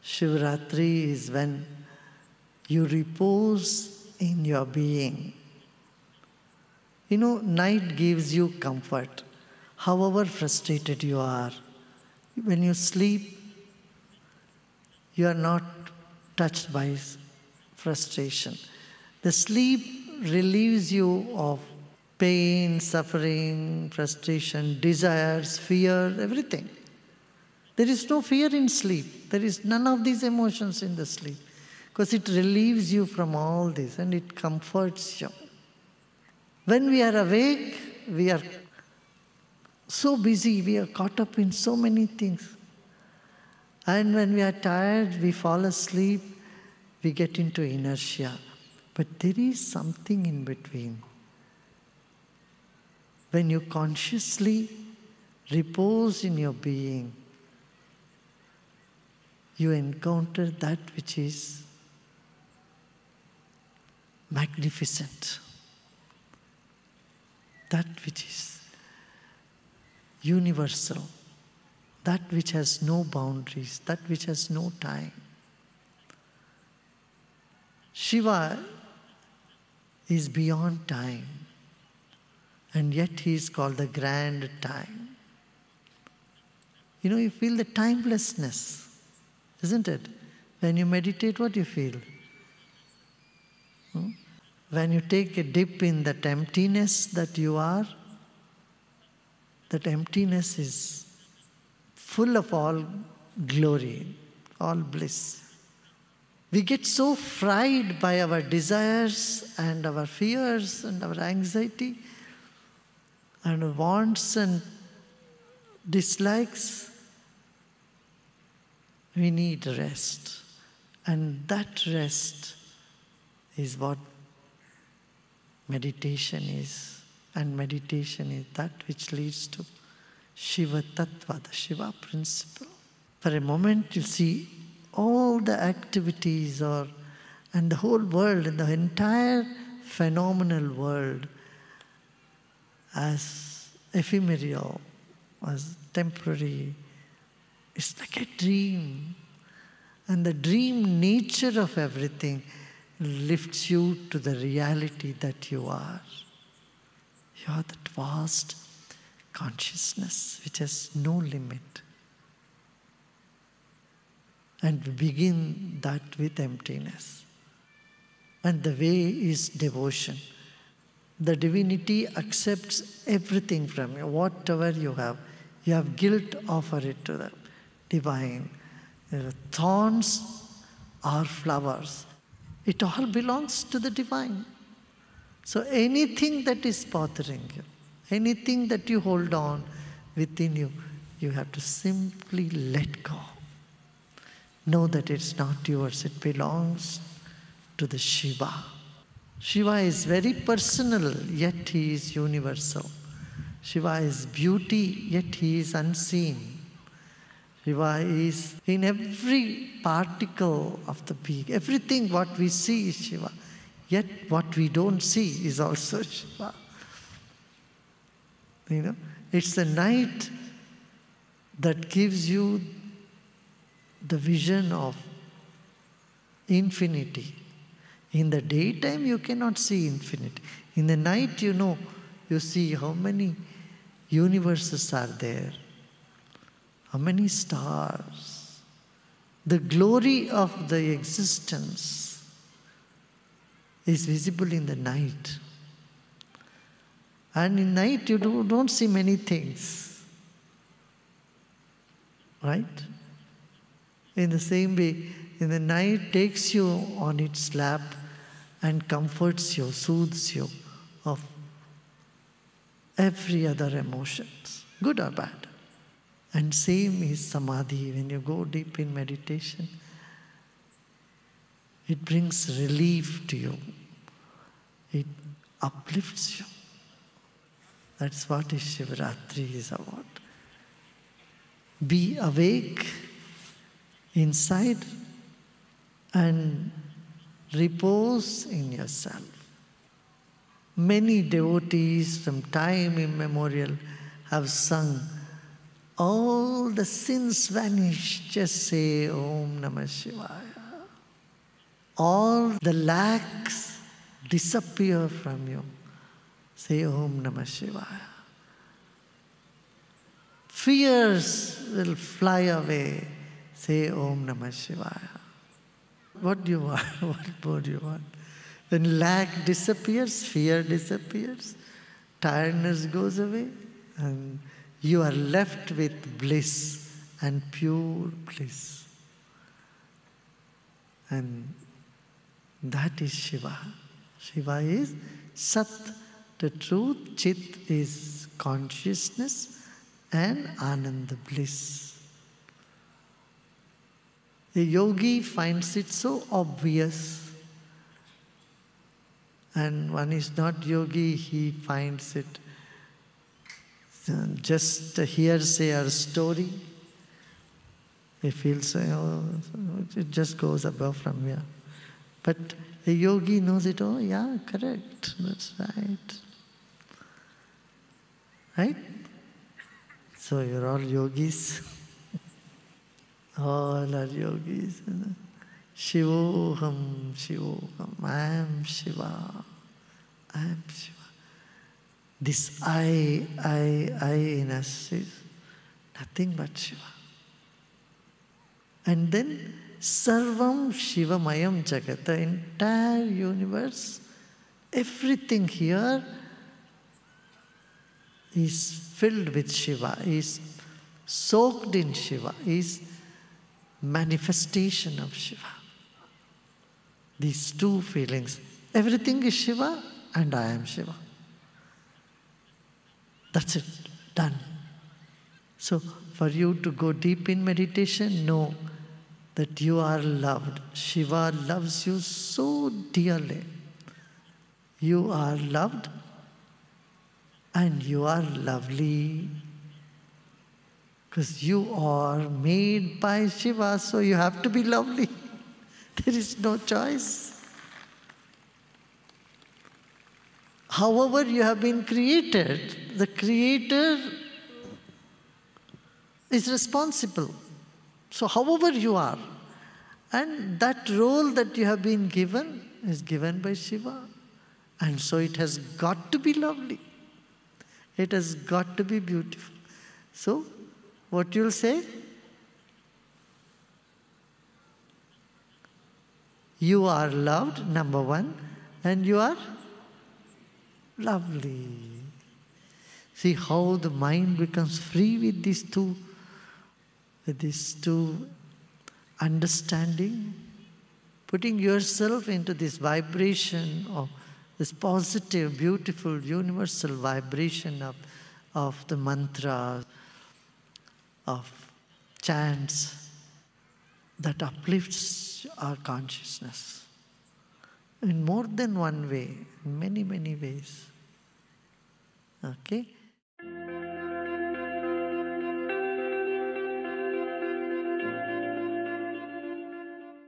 Shivratri is when you repose in your being. Night gives you comfort. However frustrated you are, when you sleep, you are not touched by frustration. The sleep relieves you of pain, suffering, frustration, desires, fear, everything. There is no fear in sleep. There is none of these emotions in the sleep, because it relieves you from all this and it comforts you. When we are awake, we are so busy, we are caught up in so many things. And when we are tired, we fall asleep, we get into inertia. But there is something in between. When you consciously repose in your being, you encounter that which is magnificent, that which is universal, that which has no boundaries, that which has no time. Shiva is beyond time, and yet he is called the grand time. You feel the timelessness, isn't it? When you meditate, what do you feel? When you take a dip in that emptiness that you are, that emptiness is full of all glory, all bliss. We get so fried by our desires and our fears and our anxiety and our wants and dislikes. We need rest. And that rest is what meditation is. And meditation is that which leads to Shiva Tattva, the Shiva principle. For a moment, you see all the activities and the whole world, and the entire phenomenal world as ephemeral, as temporary. It's like a dream. And the dream nature of everything lifts you to the reality that you are. You are that vast consciousness which has no limit. And we begin that with emptiness. And the way is devotion. The divinity accepts everything from you, whatever you have. You have guilt, offer it to the divine. Thorns are flowers. It all belongs to the divine. So anything that is bothering you, anything that you hold on within you, you have to simply let go. Know that it's not yours, it belongs to the Shiva. Shiva is very personal, yet he is universal. Shiva is beauty, yet he is unseen. Shiva is in every particle of the being. Everything what we see is Shiva. Yet what we don't see is also Shiva. It's the night that gives you the vision of infinity. In the daytime, you cannot see infinity. In the night, you see how many universes are there, how many stars. The glory of the existence is visible in the night. And in night, you don't see many things. Right? In the same way, in the night takes you on its lap and comforts you, soothes you of every other emotions, good or bad. And same is samadhi. When you go deep in meditation, it brings relief to you. It uplifts you. That's what Shivratri is about. Be awake inside and repose in yourself. Many devotees from time immemorial have sung All the sins vanish. Just say Om Namah Shivaya. All the lacks disappear from you. Say Om Namah Shivaya. Fears will fly away. Say Om Namah Shivaya. What do you want? What more do you want? When lack disappears, fear disappears, tiredness goes away, and you are left with bliss and pure bliss. And that is Shiva. Shiva is Sat, the truth. Chit is consciousness, and Ananda, bliss. The yogi finds it so obvious. And one is not yogi, he finds it just a hearsay or story. He feels, oh, it just goes above from here. But a yogi knows it, oh yeah, correct, that's right. Right? So you're all yogis. All are yogis. Shivoham, Shivoham, I am Shiva, I am Shiva. This I in us is nothing but Shiva. And then Sarvam Shivamayam Jagat, the entire universe, everything here is filled with Shiva, is soaked in Shiva, is manifestation of Shiva. These two feelings. Everything is Shiva and I am Shiva. That's it. Done. So for you to go deep in meditation, know that you are loved. Shiva loves you so dearly. You are loved and you are lovely. Because you are made by Shiva, so you have to be lovely. There is no choice. However you have been created, the Creator is responsible. So however you are, and that role that you have been given is given by Shiva. And so it has got to be lovely. It has got to be beautiful. So, what you'll say? You are loved, number one, and you are lovely. See how the mind becomes free with these two understanding, putting yourself into this vibration of this positive, beautiful, universal vibration of the mantra, of chants that uplifts our consciousness in more than one way, in many, many ways. Okay?